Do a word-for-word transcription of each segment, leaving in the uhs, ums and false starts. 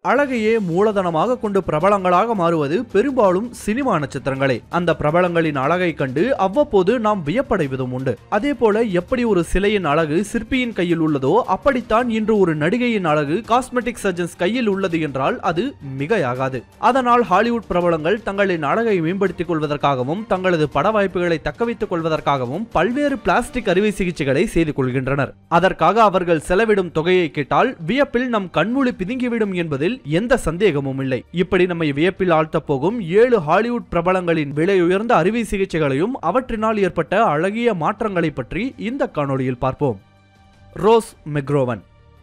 அழகையே மூலதனமாக கொண்டு பிரபலங்களாக மாறுவது பெரும்பாலும் சினிமா நட்சத்திரங்களே. அந்த பிரபலங்களின் அழகை கண்டு அவ்வப்போது நாம் வியப்படைவதும் உண்டு. அதே போல எப்படி ஒரு சிலையின் அழகு சிற்பியின் கையில் உள்ளதோ அப்படித்தான் இன்று ஒரு நடிகையின் அழகு காஸ்மெட்டிக் சர்ஜன்ஸ் கையில் உள்ளது என்றால் அது மிகையாகாது. அதனால் ஹாலிவுட் பிரபலங்கள் தங்களின் அழகை மேம்படுத்திக் கொள்வதற்காகவும் தங்களது பட வாய்ப்புகளை தக்கவைத்துக் கொள்வதற்காகவும் பல்வேறு பிளாஸ்டிக் அறுவை சிகிச்சைகளை செய்து கொள்கின்றனர். அதற்காக அவர்கள் செலவிடும் தொகையை கேட்டால் வியப்பில் நம் கண்மூடி பிதுங்கிவிடும் என்பதில் எந்த சந்தேகமும் இல்லை. இப்படி நம்மை வியப்பில் ஆழ்த்த போகும் ஏழு ஹாலிவுட் பிரபலங்களின் விலை உயர்ந்த அறுவை சிகிச்சைகளையும் அவற்றினால் ஏற்பட்ட அழகிய மாற்றங்களை பற்றி இந்த காணொளியில் பார்ப்போம். Rose McGowan.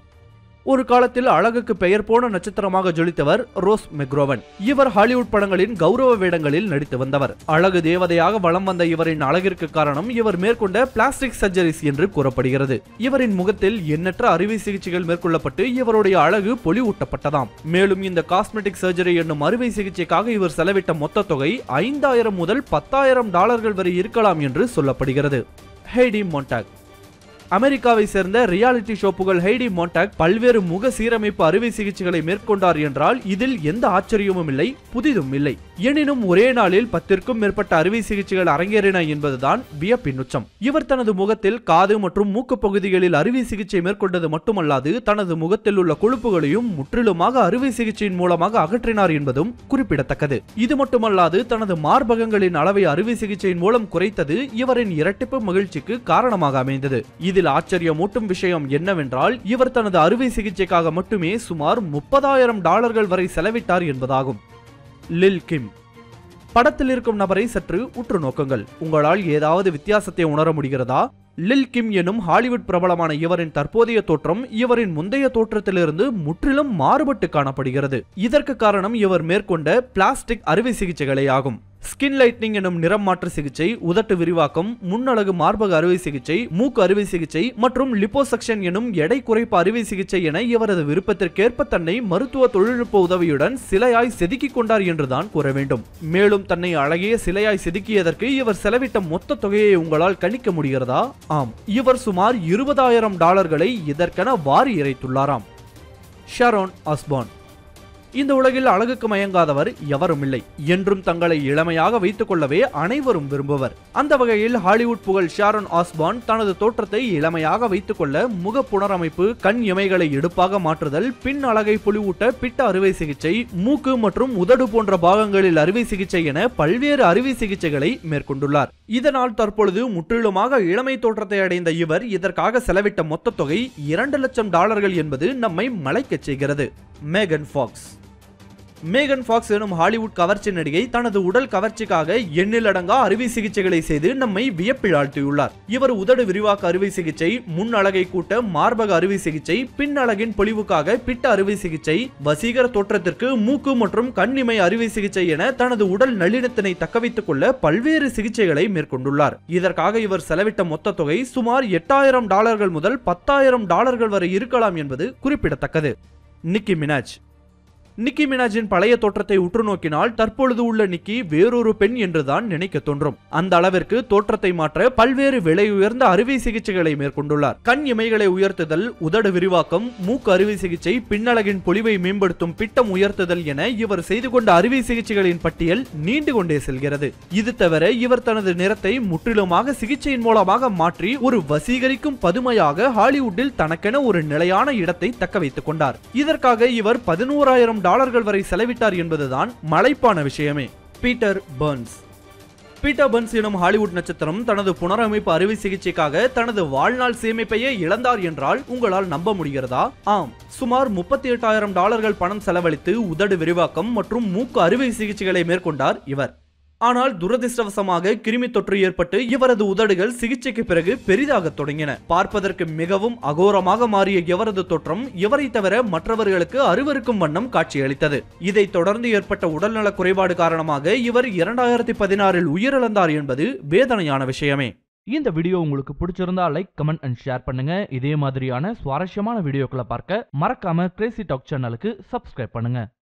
ஒரு காலத்தில் அழகுக்கு பெயர் போன நட்சத்திரமாக ஜொலித்தவர் ரோஸ் மெக்ரோவன். இவர் ஹாலிவுட் படங்களின் கௌரவ வேடங்களில் நடித்து வந்தவர். அழகு தேவதையாக வலம் வந்த இவரின் அழகிற்கு காரணம் இவர் மேற்கொண்ட பிளாஸ்டிக் சர்ஜரிஸ் என்று கூறப்படுகிறது. இவரின் முகத்தில் எண்ணற்ற அறுவை சிகிச்சைகள் மேற்கொள்ளப்பட்டு இவருடைய அழகு பொலிவூட்டப்பட்டதாம். மேலும் இந்த காஸ்மெட்டிக் சர்ஜரி என்னும் அறுவை சிகிச்சைக்காக இவர் செலவிட்ட மொத்த தொகை ஐந்தாயிரம் முதல் பத்தாயிரம் டாலர்கள் வரை இருக்கலாம் என்று சொல்லப்படுகிறது. Heidi Montag. அமெரிக்காவை சேர்ந்த ரியாலிட்டி ஷோ புகழ் ஹெய்டி மொன்டாக் பல்வேறு முக சீரமைப்பு அறுவை சிகிச்சைகளை மேற்கொண்டார் என்றால் இதில் எந்த ஆச்சரியமும் இல்லை, புதிதும் இல்லை. எனினும் ஒரே நாளில் பத்திற்கும் மேற்பட்ட அறுவை சிகிச்சைகள் அரங்கேறின என்பதுதான் வியப்பின் உச்சம். இவர் தனது முகத்தில் காது மற்றும் மூக்கு பகுதிகளில் அறுவை சிகிச்சை மேற்கொண்டது மட்டுமல்லாது தனது முகத்தில் உள்ள கொழுப்புகளையும் முற்றிலுமாக அறுவை சிகிச்சையின் மூலமாக அகற்றினார் என்பதும் குறிப்பிடத்தக்கது. இது மட்டுமல்லாது தனது மார்பகங்களின் அளவை அறுவை சிகிச்சையின் மூலம் குறைத்தது இவரின் இரட்டிப்பு மகிழ்ச்சிக்கு காரணமாக அமைந்தது. இதில் ஆச்சரியமூட்டும் விஷயம் என்னவென்றால் இவர் தனது அறுவை சிகிச்சைக்காக மட்டுமே சுமார் முப்பதாயிரம் டாலர்கள் வரை செலவிட்டார் என்பதாகும். லில் கிம். படத்தில் இருக்கும் நபரை சற்று உற்று நோக்குங்கள். உங்களால் ஏதாவது வித்தியாசத்தை உணர முடிகிறதா? லில் கிம் எனும் ஹாலிவுட் பிரபலமான இவரின் தற்போதைய தோற்றம் இவரின் முந்தைய தோற்றத்திலிருந்து முற்றிலும் மாறுபட்டு காணப்படுகிறது. இதற்கு காரணம் இவர் மேற்கொண்ட பிளாஸ்டிக் அறுவை சிகிச்சைகளே ஆகும். ஸ்கின் லைட்னிங் எனும் நிறம் மாற்று சிகிச்சை, உதட்டு விரிவாக்கம், முன்னழகு மார்பக அறுவை சிகிச்சை, மூக்கு அறுவை சிகிச்சை மற்றும் லிப்போசக்ஷன் எனும் எடை குறைப்பு அறுவை சிகிச்சை என இவரது விருப்பத்திற்கேற்ப தன்னை மருத்துவ தொழில்நுட்ப உதவியுடன் சிலையாய் செதுக்கிக் கொண்டார் என்றுதான் கூற வேண்டும். மேலும் தன்னை அழகிய சிலையாய் செதுக்கியதற்கு இவர் செலவிட்ட மொத்த தொகையை உங்களால் கணிக்க முடிகிறதா? ஆம், இவர் சுமார் இருபதாயிரம் டாலர்களை இதற்கென வாரி இறைத்துள்ளாராம். ஷாரோன் ஆஸ்பான். இந்த உலகில் அழகுக்கு மயங்காதவர் எவரும் இல்லை. என்றும் தங்களை இளமையாக வைத்துக் கொள்ளவே அனைவரும் விரும்புவர். அந்த வகையில் ஹாலிவுட் புகழ் ஷாரோன் ஆஸ்பான் தனது தோற்றத்தை இளமையாக வைத்துக் கொள்ள முக புனரமைப்பு, கண் இமைகளை எடுப்பாக மாற்றுதல், பின் அழகை பொலிவூட்ட பிட்ட அறுவை சிகிச்சை, மூக்கு மற்றும் உதடு போன்ற பாகங்களில் அறுவை சிகிச்சை என பல்வேறு அறுவை சிகிச்சைகளை மேற்கொண்டுள்ளார். இதனால் தற்பொழுது முற்றிலுமாக இளமை தோற்றத்தை அடைந்த இவர் இதற்காக செலவிட்ட மொத்த தொகை இரண்டு லட்சம் டாலர்கள் என்பது நம்மை மலைக்கச் செய்கிறது. Megan Fox. மேகன் ஃபாக்ஸ் எனும் ஹாலிவுட் கவர்ச்சி நடிகை தனது உடல் கவர்ச்சிக்காக எண்ணிலடங்கா அறுவை சிகிச்சைகளை செய்து நம்மை வியப்பில் ஆழ்த்தியுள்ளார். இவர் உதடு விரிவாக்க அறுவை சிகிச்சை, முன் அழகை கூட்ட மார்பக அறுவை சிகிச்சை, பின் அழகின் பொலிவுக்காக பிட்ட அறுவை சிகிச்சை, வசீகர தோற்றத்திற்கு மூக்கு மற்றும் கண்ணிமை அறுவை சிகிச்சை என தனது உடல் நளினத்தினை தக்கவைத்துக் கொள்ள பல்வேறு சிகிச்சைகளை மேற்கொண்டுள்ளார். இதற்காக இவர் செலவிட்ட மொத்த தொகை சுமார் எட்டாயிரம் டாலர்கள் முதல் பத்தாயிரம் டாலர்கள் வரை இருக்கலாம் என்பது குறிப்பிடத்தக்கது. நிக்கி மினாஜ். நிக்கி மினாஜின் பழைய தோற்றத்தை உற்று நோக்கினால் தற்பொழுது உள்ள நிக்கி வேறொரு பெண் என்றுதான் நினைக்க தோன்றும். அந்த அளவிற்கு தோற்றத்தை மாற்ற பல்வேறு விலை உயர்ந்த அறுவை சிகிச்சைகளை மேற்கொண்டுள்ளார். கண் இமைகளை உயர்த்துதல், உதடு விரிவாக்கம், மூக்கு அறுவை சிகிச்சை, பின்னழகின் பொலிவை மேம்படுத்தும் பிட்டம் உயர்த்துதல் என இவர் செய்து கொண்ட அறுவை சிகிச்சைகளின் பட்டியல் நீண்டு கொண்டே செல்கிறது. இது தவிர இவர் தனது நிறத்தை முற்றிலுமாக சிகிச்சையின் மூலமாக மாற்றி ஒரு வசீகரிக்கும் பதுமையாக ஹாலிவுட்டில் தனக்கென ஒரு நிலையான இடத்தை தக்க வைத்துக் கொண்டார். இதற்காக இவர் பதினோராயிரம் டாலர்கள் வரை செலவிட்டார் என்பதுதான் மலைப்பான விஷயமே. Peter Burns. பீட்டர் பர்ன்ஸ் எனும் ஹாலிவுட் நட்சத்திரம் தனது புனரமைப்பு அறுவை சிகிச்சைக்காக தனது வாழ்நாள் சேமிப்பையே இழந்தார் என்றால் உங்களால் நம்ப முடிகிறதா? ஆம், சுமார் முப்பத்தி எட்டாயிரம் டாலர்கள் பணம் செலவழித்து உதடு விரிவாக்கம் மற்றும் மூக்கு அறுவை சிகிச்சைகளை மேற்கொண்டார் இவர். ஆனால் துரதிர்ஷ்டவசமாக கிருமி தொற்று ஏற்பட்டு இவரது உதடுகள் சிகிச்சைக்கு பிறகு பெரிதாக தொடங்கின. பார்ப்பதற்கு மிகவும் அகோரமாக மாறிய இவரது தோற்றம் இவரை தவிர மற்றவர்களுக்கு அருவருக்கும் வண்ணம் காட்சியளித்தது. இதைத் தொடர்ந்து ஏற்பட்ட உடல்நல குறைபாடு காரணமாக இவர் இரண்டாயிரத்தி பதினாறில் உயிரிழந்தார் என்பது வேதனையான விஷயமே. இந்த வீடியோ உங்களுக்கு பிடிச்சிருந்தா லைக், கமெண்ட் அண்ட் ஷேர் பண்ணுங்க. இதே மாதிரியான சுவாரஸ்யமான வீடியோக்களை பார்க்க மறக்காம கிரேசி டாக் சேனலுக்கு சப்ஸ்கிரைப் பண்ணுங்க.